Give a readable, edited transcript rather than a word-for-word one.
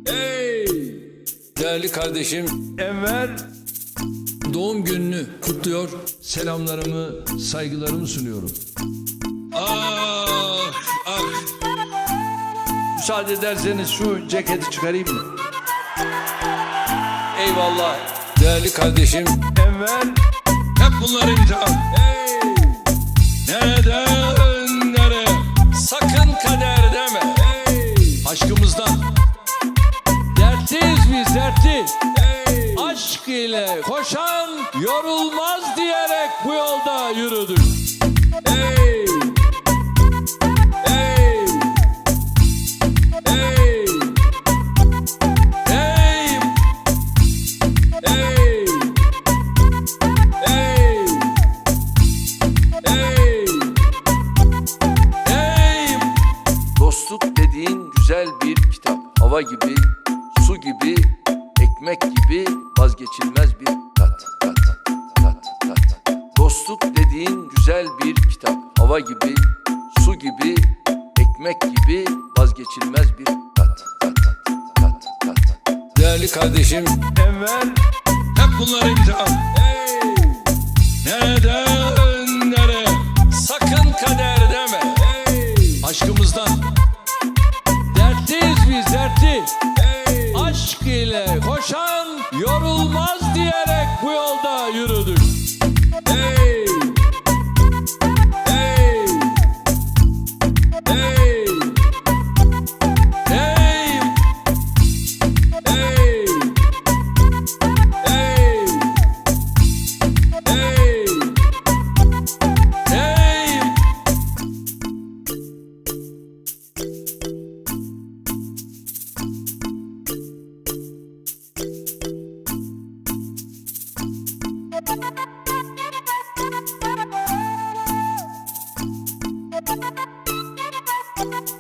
Hey! Değerli kardeşim Enver doğum gününü kutluyor. Selamlarımı, saygılarımı sunuyorum. Ah, ah. Müsaade ederseniz şu ceketi çıkarayım mı? Eyvallah. Değerli kardeşim Enver hep bunları imtihan. Hey! Neden, nereye? Sakın kader deme. Hey! Aşkımızdan dertliyiz biz, dertli. Hey! Aşk ile koşan yorulmaz diyerek bu yolda yürüdük. Hey! Hey! Hey! Hey! Hey! Hey! Hey! Hey! Dostluk dediğin güzel bir kitap. Hava gibi, su gibi, ekmek gibi vazgeçilmez bir tat. Dostluk dediğin güzel bir kitap. Hava gibi, su gibi, ekmek gibi vazgeçilmez bir tat. Değerli kardeşim Enver hep bunları imtihan. Hey! Neden, nereye? Sakın kader deme. Hey! Aşkımızdan dertliyiz biz, dertli. Hey! Aşk ile koşan yorulmaz diyerek bu yolda yürüdük. Hey! Hey! Hey! Hey! Hey! Hey! Hey! Hey! Thank you.